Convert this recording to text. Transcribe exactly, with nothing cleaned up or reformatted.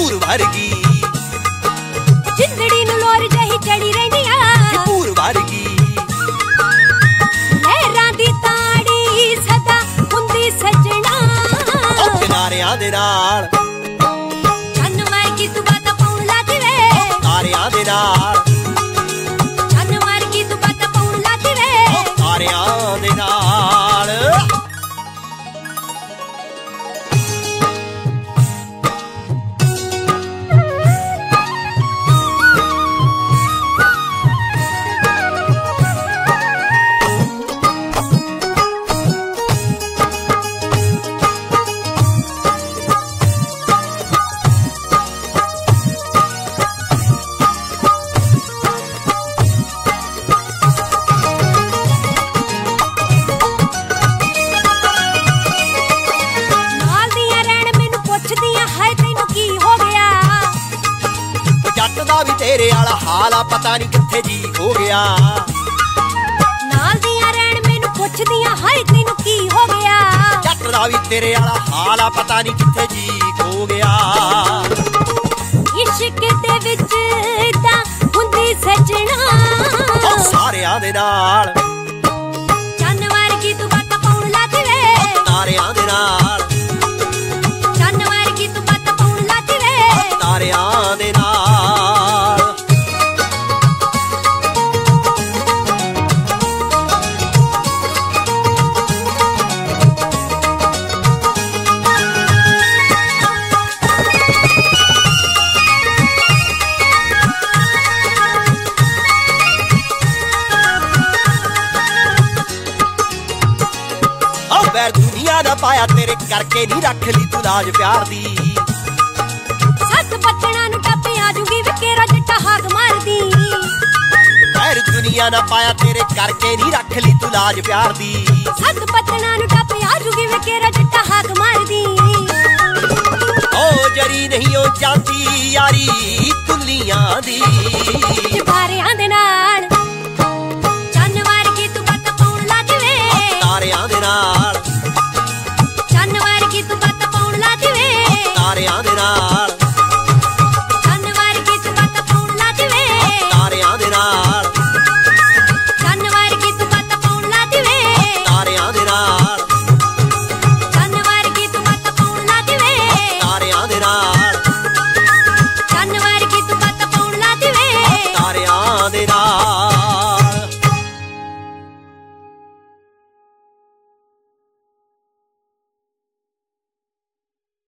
ਭੂਰ ਵਰਗੀ ਜਿੰਦੜੀ ਨੂੰ ਲੋਰ ਜਹੀ ਚੜੀ ਰਹਿੰਦੀ ਆ ਭੂਰ ਵਰਗੀ ਲਹਿਰਾਂ ਦੀ ਤਾੜੀ ਸਦਾ ਹੁੰਦੀ ਸਜਣਾ ਉਹ ਕਿਨਾਰਿਆਂ ਦੇ ਨਾਲ ਚੰਨ ਵਰਗੀ ਤੂੰ ਬਾਤਾਂ ਪਾਉਣ ਲੱਗ ਵੇ ਤਾਰਿਆਂ ਦੇ ਨਾਲ ਚੰਨ ਵਰਗੀ ਤੂੰ ਬਾਤਾਂ ਪਾਉਣ ਲੱਗ ਵੇ ਤਾਰਿਆਂ ਦੇ ਨਾਲ ਵੀ ਤੇਰੇ ਵਾਲਾ ਹਾਲ ਆ ਪਤਾ ਨਹੀਂ ਕਿੱਥੇ ਜੀ ਹੋ ਗਿਆ ਨਾਲ ਦੀਆਂ ਰਹਿਣ ਮੈਨੂੰ ਪੁੱਛਦੀਆਂ ਹਾਏ ਤੈਨੂੰ ਕੀ ਹੋ ਗਿਆ ਜੱਟ ਦਾ ਵੀ ਤੇਰੇ ਵਾਲਾ ਹਾਲ ਆ ਪਤਾ ਨਹੀਂ ਕਿੱਥੇ ਜੀ ਹੋ ਗਿਆ ਇਸ਼ਕ ਦੇ ਵਿੱਚ ਤਾਂ ਹੁੰਦੀ ਸਜਣਾ ਉਹ ਸਾਰਿਆਂ ਦੇ ਨਾਲ ਚੰਨ ਵਰਗੀ ਤੂੰ ਬਾਤਾਂ ਪਾਉਣ ਲੱਗ ਵੇ ਤਾਰਿਆਂ ਦੇ ਨਾਲ ਚੰਨ ਵਰਗੀ ਤੂੰ ਬਾਤਾਂ ਪਾਉਣ ਲੱਗ ਵੇ ਤਾਰਿਆਂ ਦੇ ਨਾਲ ਵੈਰ ਦੁਨੀਆ ਦਾ ਪਾਇਆ ਤੇਰੇ ਕਰਕੇ ਨਹੀਂ ਰੱਖ ਲਈ ਤੂੰ ਲਾਜ ਪਿਆਰ ਦੀ ਸੱਤ ਪੱਤਣਾ ਨੂੰ ਟੱਪੇ ਆ ਜੂਗੀ ਵੇ ਕੇਰਾ ਜੱਟਾ ਹਾਕ ਮਾਰਦੀ ਵੈਰ ਦੁਨੀਆ ਦਾ ਪਾਇਆ ਤੇਰੇ ਕਰਕੇ ਨਹੀਂ ਰੱਖ ਲਈ ਤੂੰ ਲਾਜ ਪਿਆਰ ਦੀ ਸੱਤ ਪੱਤਣਾ ਨੂੰ ਟੱਪੇ ਆ ਜੂਗੀ ਵੇ ਕੇਰਾ ਜੱਟਾ ਹਾਕ ਮਾਰਦੀ ਓ ਜਰੀ ਨਹੀਂ ਉਹ ਜਾਂਦੀ ਯਾਰੀ ਤੁੱਲੀਆਂ ਦੀ ਜਵਾਰਿਆਂ ਦੇ ਨਾਲ